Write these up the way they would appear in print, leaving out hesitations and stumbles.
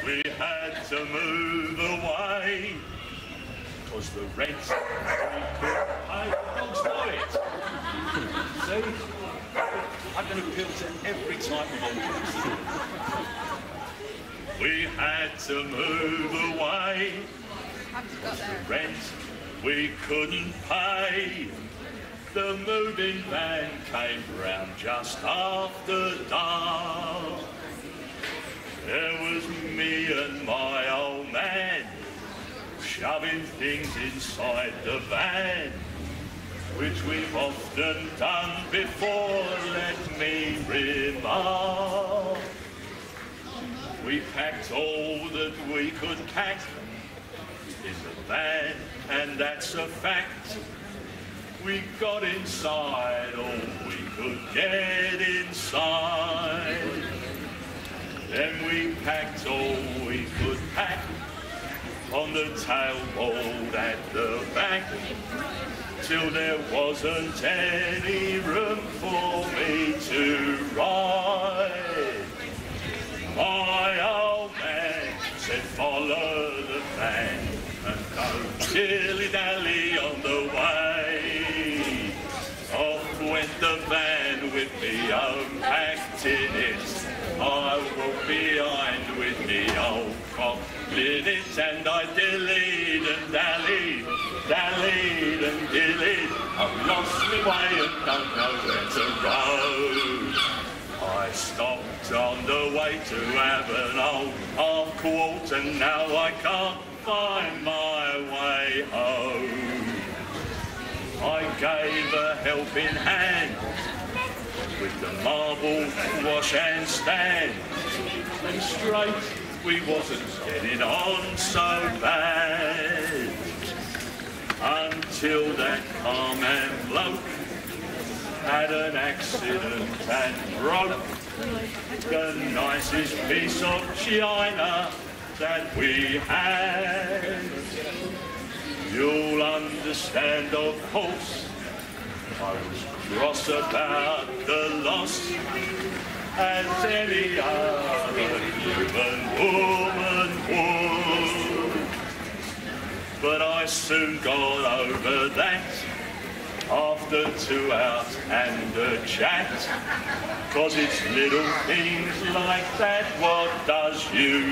We had to move away, 'cause the rent we could pay. Dogs know it. See? I can appeal to every type of audience. We had to move away. The rent we couldn't pay. The moving van came round just after dark. There was me and my old man shoving things inside the van, which we've often done before, let me remark. We packed all that we could pack in the van, and that's a fact. We got inside all we could get inside. Then we packed all we could pack on the tailboard at the back, till there wasn't any room for me to ride. My old man said, follow the van and go dilly-dally on the way. Off went the van with me own packed in it. I walked behind with me old cock in it, and I dillied and dallied, dallied and dillied. I've lost my way and don't know where to go. I stopped on the way to have an old half quart, and now I can't find my way home. I gave a helping hand with the marble wash and stand, and straight we wasn't getting on so bad, until that carman bloke had an accident and broke the nicest piece of china that we had. You'll understand, of course, I was cross about the loss, as any other human woman would. But I soon got over that, after 2 hours and a chat, 'cause it's little things like that what does you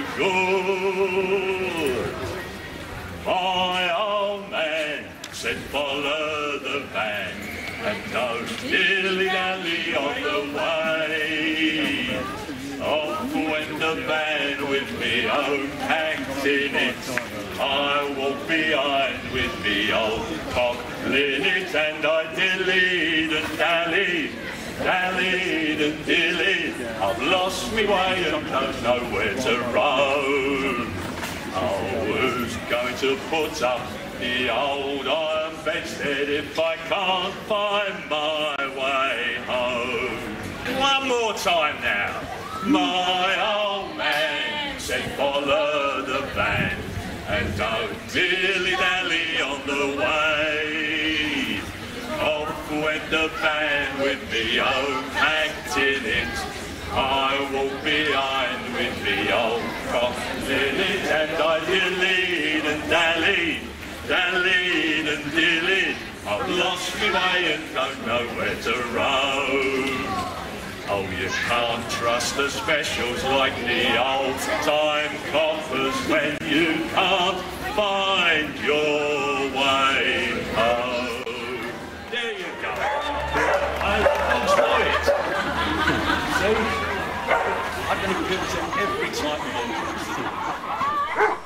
good. My old man said, follow the van and don't dilly-dally on the way. Off went the van with me own packed in it. I walked behind with me old cock linnet, and I dillied and dallied, dallied and dillied. I've lost me way and don't know where to roam. Oh, who's going to put up the old iron bedstead if I can't find my way home? One more time now. My old man said, follow the van and don't dilly-dally on the way. Off went the van with me own packed in it. I walked behind with me old cock in it, and I dillied and dallied, dallied and dillied. I've lost my way and don't know where to roam. Oh, you can't trust the specials like the old-time coppers when you can't find your way home. There you go. I enjoy it. See? I can appeal to every type of audience.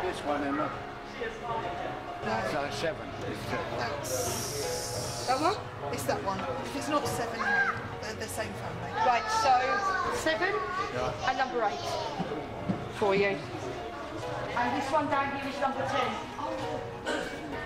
this one, Emma. No. So 7. That's that one? It's that one. If it's not 7, no, they're the same family. Right, so 7 and number 8 for you. And this one down here is number 10.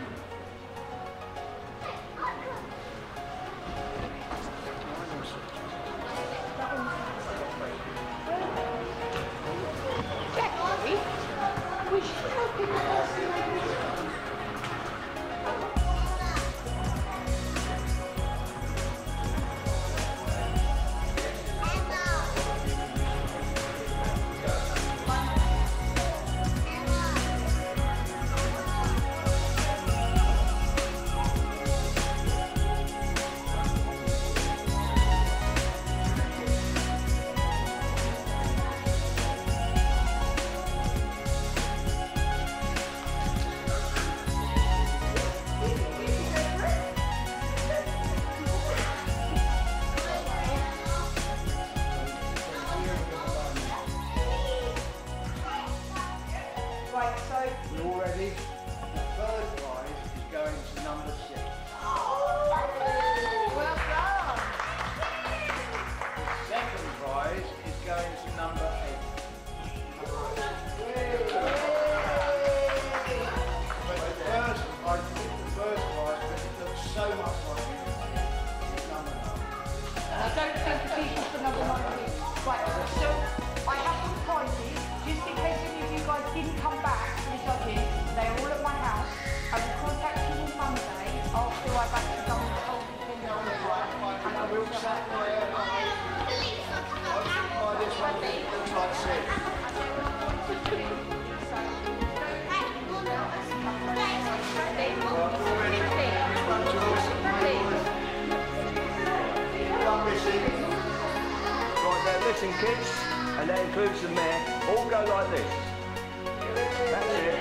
Listen kids, and that includes the mayor, all go like this. That's it.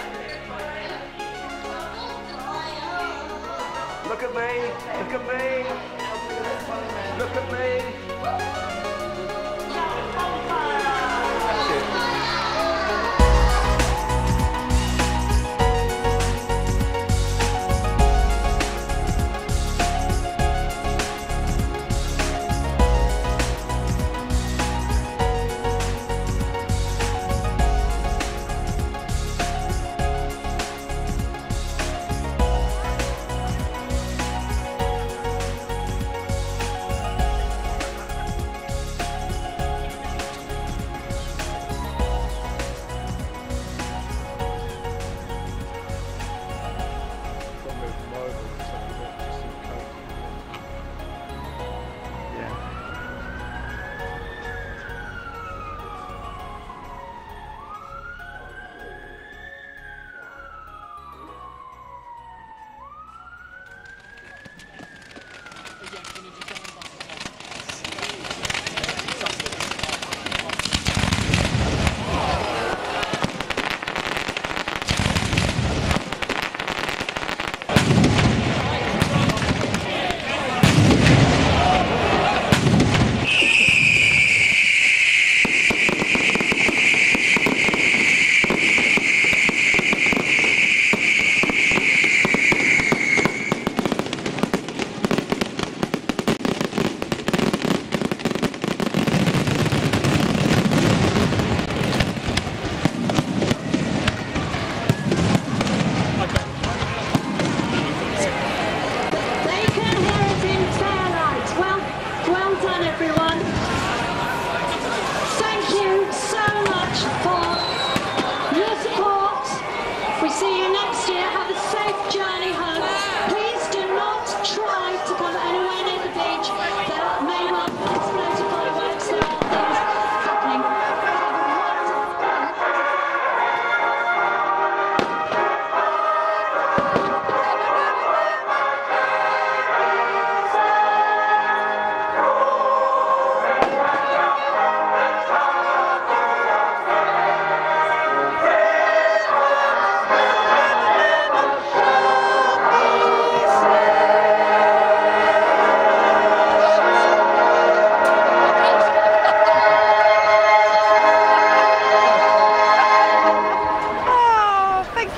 Look at me, look at me, look at me. That's it.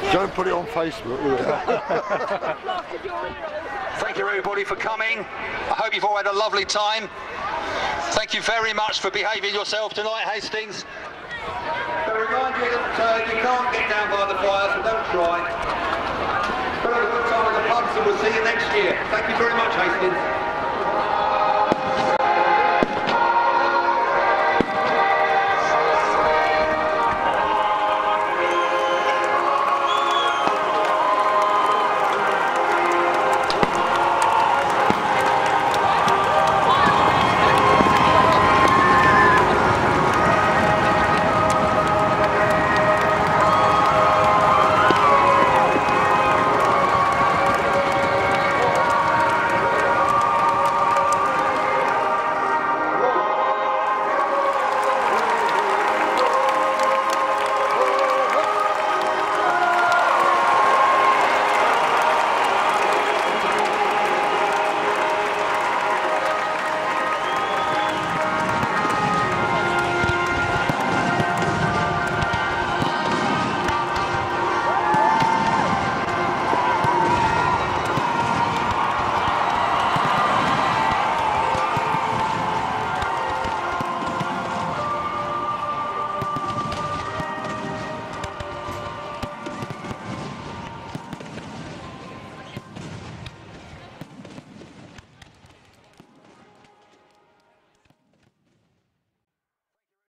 Don't put it on Facebook, will you? Thank you everybody for coming. I hope you've all had a lovely time. Thank you very much for behaving yourself tonight, Hastings. But I remind you that you can't get down by the fire, so don't try. But have a good time at the pubs and we'll see you next year. Thank you very much, Hastings.